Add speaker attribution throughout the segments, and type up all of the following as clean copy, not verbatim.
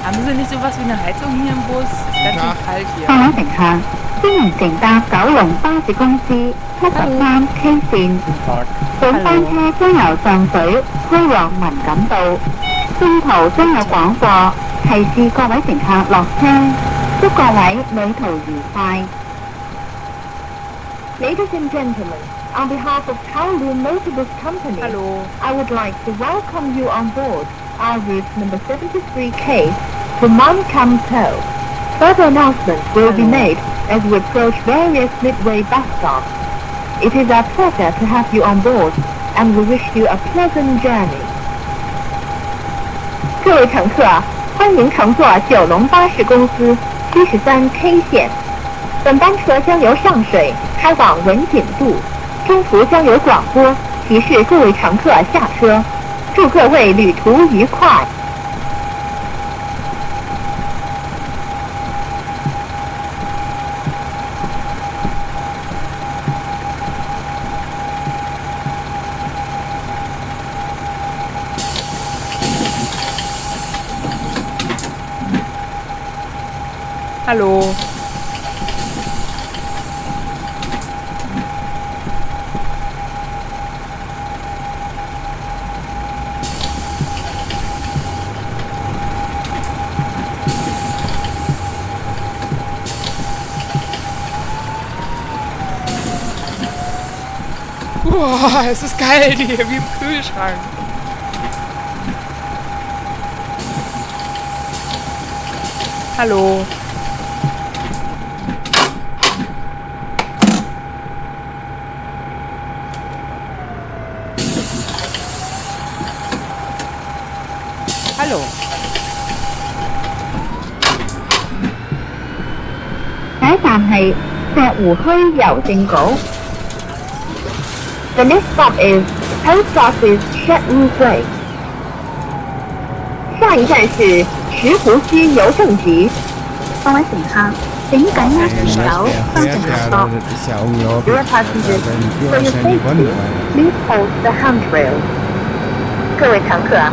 Speaker 1: Haben Sie nicht sowas wie eine Heizung hier im Bus? Ist ganz schön kalt hier.
Speaker 2: 各位乘客，歡迎乘搭九龍巴士公司73K 線。本班車將由上水開往文錦渡，中途將有廣播提示各位乘客落車，祝各位旅途愉快。Ladies and gentlemen, on behalf of Kowloon Motorbus Company, I would like to welcome you on board our route number 73K to Mon Kam To. Further announcements will be made as we approach various midway bus stops. It is our pleasure to have you on board, and we wish you a pleasant journey. 各位乘客，欢迎乘坐九龙巴士公司73K 线。本班车将由上水开往文锦渡，中途将有广播提示各位乘客下车。祝各位旅途愉快。
Speaker 1: Hallo. Boah, es ist kalt hier, wie im Kühlschrank. Hallo. Hallo.
Speaker 2: 下一站係石湖墟郵政局。The next stop is Post Office Shetland Way. 下一站是石湖墟郵政局。各位乘客，請緊握扶手，當乘下落。Dear passengers, for your safety, please hold the handrail. 各位乘客。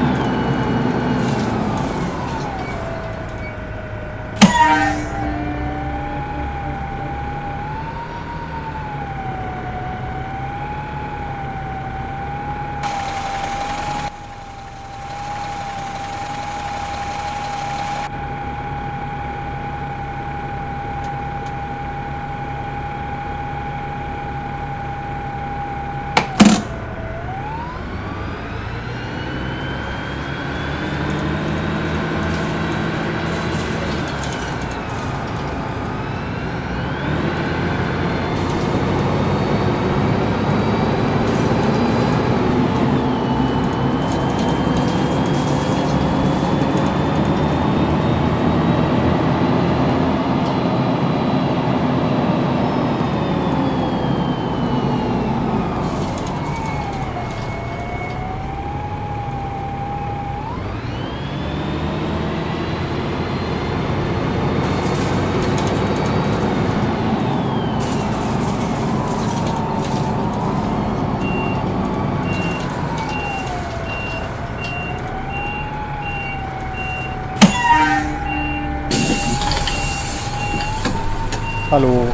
Speaker 3: Hallo.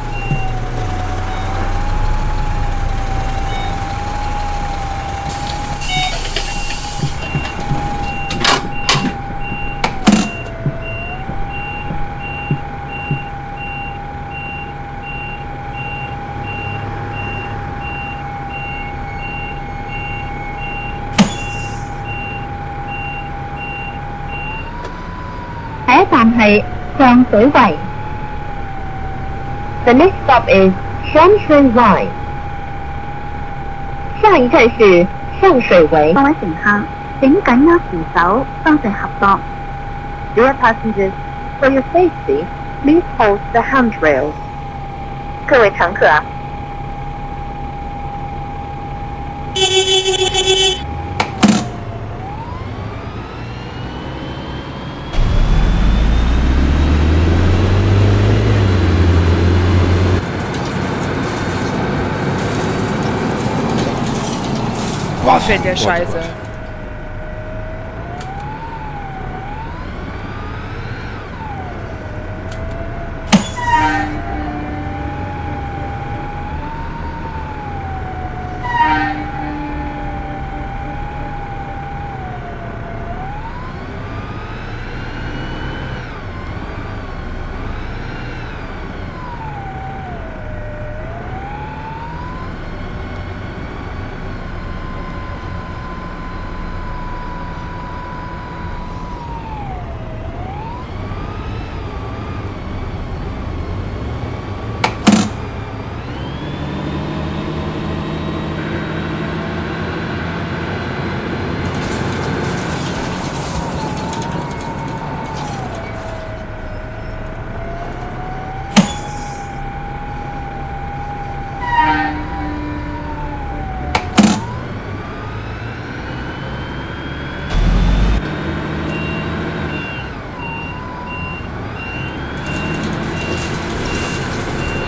Speaker 2: 下一站係上水圍。The next stop is 上水圍。下一站是上水圍。各位乘客，請緊握扶手，多謝合作。Dear passengers, for your safety, please hold the handrail. 各位乘客。
Speaker 1: Boah, fährt der Scheiße.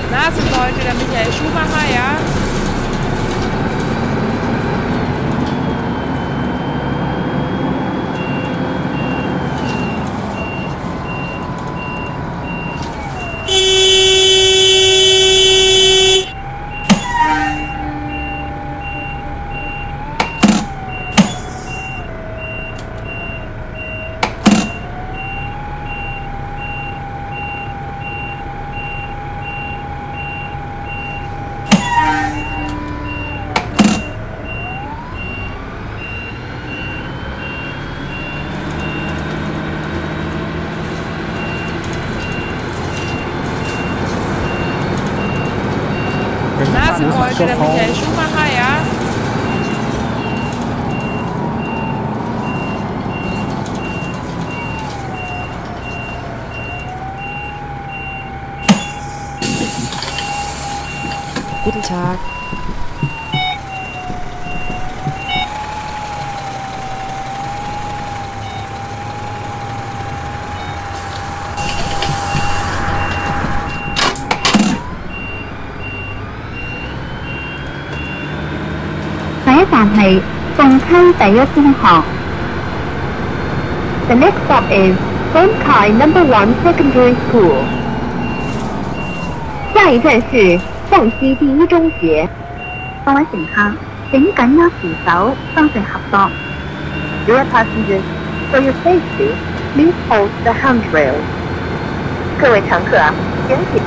Speaker 1: Na, sind wir heute der Michael Schumacher, ja? Na, sind wir heute der Michael Schumacher, ja?
Speaker 3: Guten Tag.
Speaker 2: The next stop is Bonkai Number 1 Secondary School. 下一站是鳳溪第一中學。各位乘客，請緊握扶手，多謝合作。Dear passengers, for your safety, please hold the handrail. 各位乘客，請緊。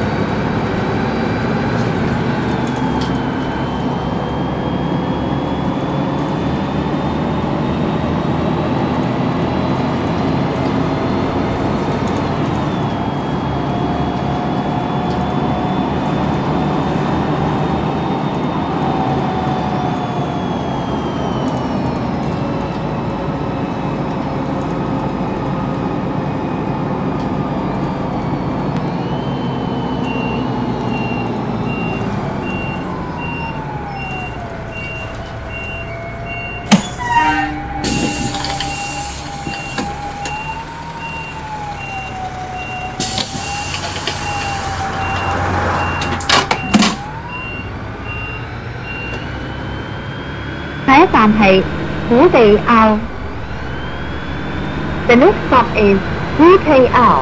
Speaker 2: 下一站係虎地坳。The next stop is 虎地坳。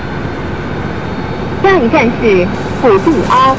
Speaker 2: 下一站是虎地坳。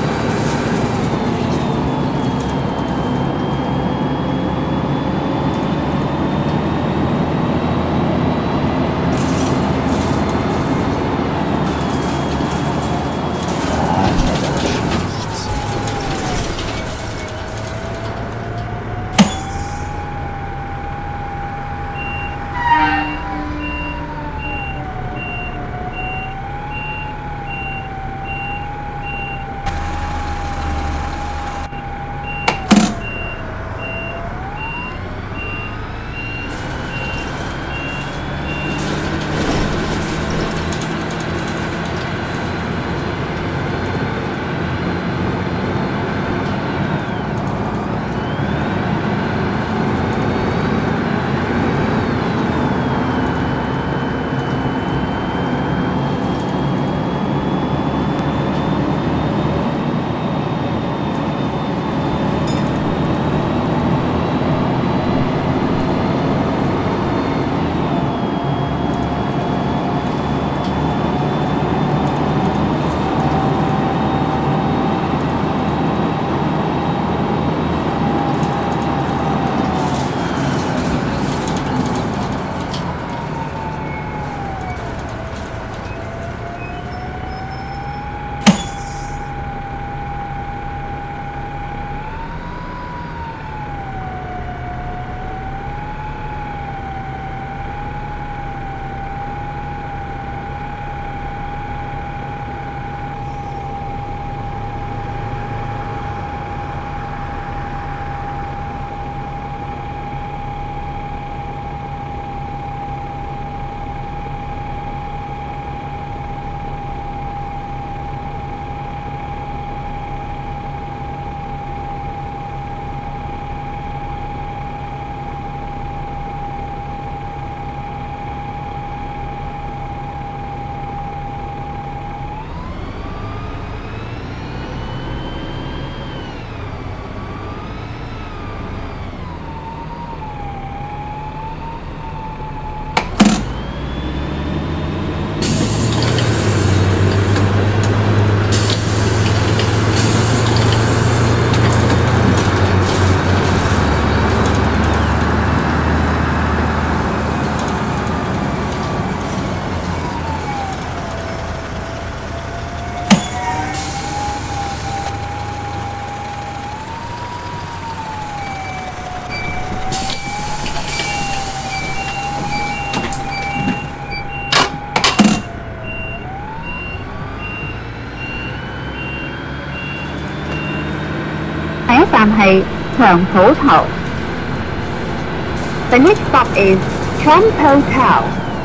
Speaker 2: 下一站係長浦頭。The next stop is Chompo Town。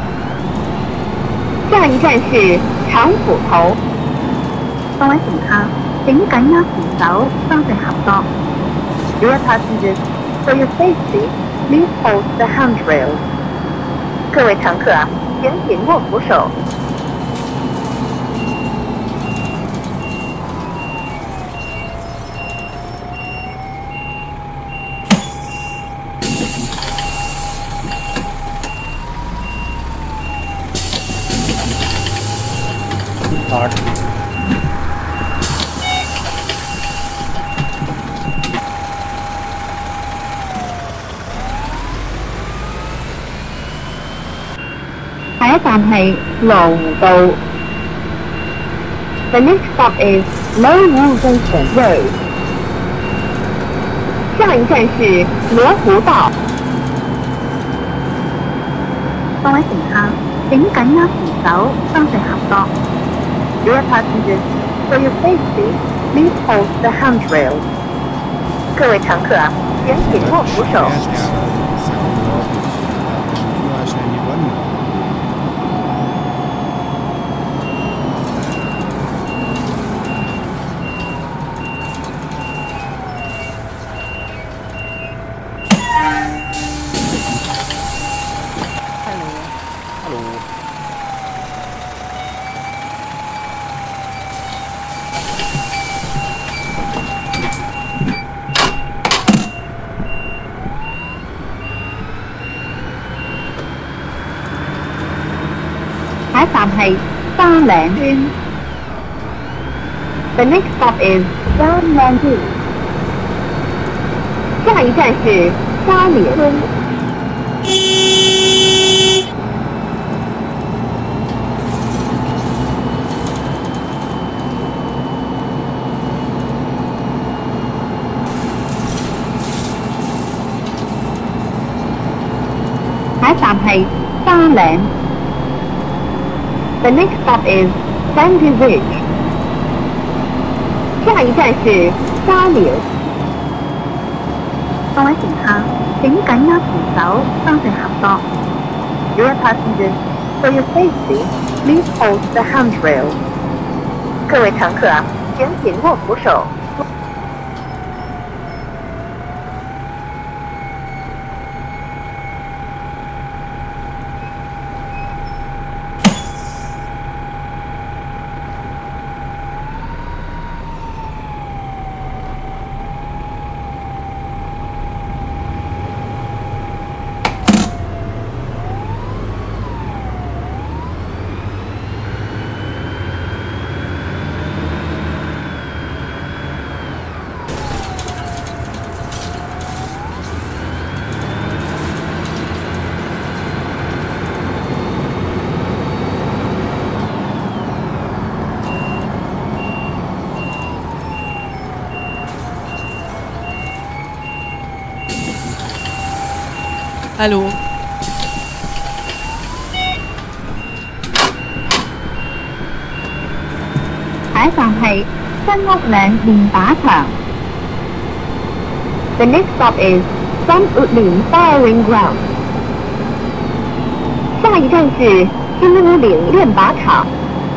Speaker 2: 下一站是長浦頭。各位乘客，請緊握扶手，多謝合作。Dear passengers, for your safety, please hold the handrails。各位乘客，請緊握扶手。下一站係羅湖道。The next stop is Lowwu Junction Road。下一站是羅湖道。各位乘客，請緊握扶手，多謝合作。Dear passengers, for your safety, please hold the handrails。各位乘客，请紧握扶手。下一站係沙嶺村。The next stop is 沙嶺村。下一站是沙嶺村。下一站係沙嶺。The next stop is Sandy Ridge。下一站是沙寮。各位乘客，請緊握扶手，多謝合作。Dear passengers, for your safety, please hold the handrails。各位乘客，请紧握扶手。
Speaker 1: Hallo.
Speaker 2: 下一站係新屋嶺練靶場。The next stop is 新屋嶺 Firing Ground。下一站是新屋嶺練靶場。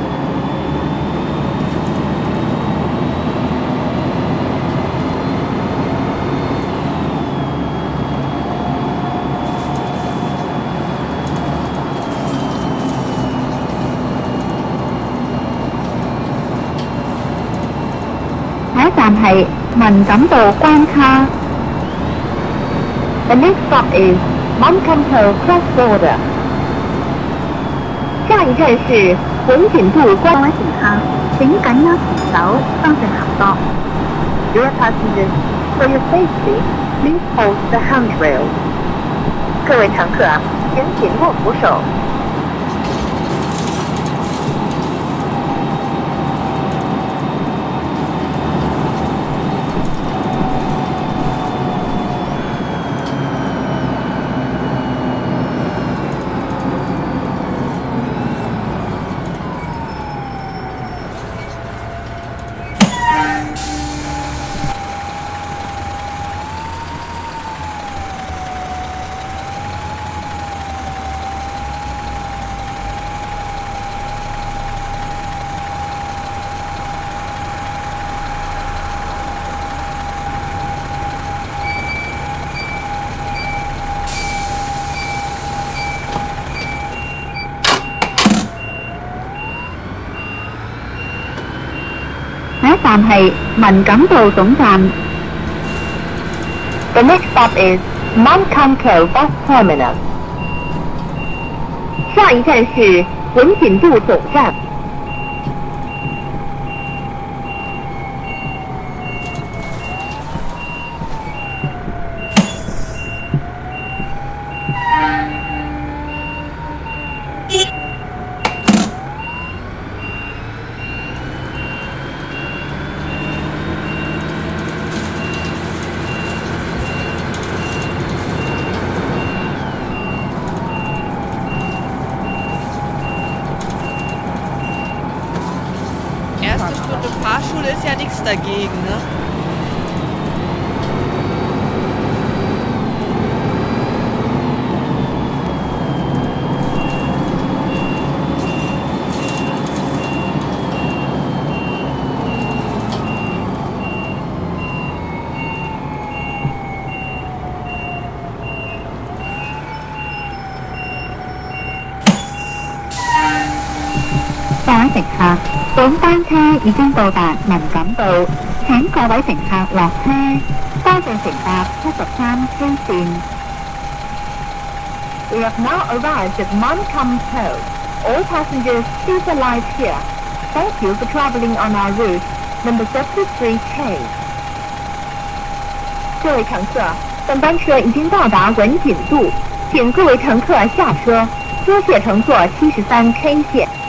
Speaker 2: 下一站係文錦渡關卡。The next stop is 文錦渡 Cross Border。下一站是文錦渡關。各位乘客，請緊握扶手，多謝合作。Dear passengers, for your safety, please hold the handrails。各位乘客，请紧握扶手。 站係文錦渡總站。The next stop is Mankamto Bus Terminus。下一站是文錦渡總站。
Speaker 3: Erste Stunde Fahrschule ist ja nichts dagegen, ne?
Speaker 2: Các位乘客，本班車已經到達文錦渡，請各位乘客落車。多謝乘搭73 K 線。We have now arrived at Mankamto. All passengers please alight here. Thank you for traveling on our route, number 73K. 各位乘客，本班车已经到达文锦渡，请各位乘客下车。多谢乘坐73 K 线。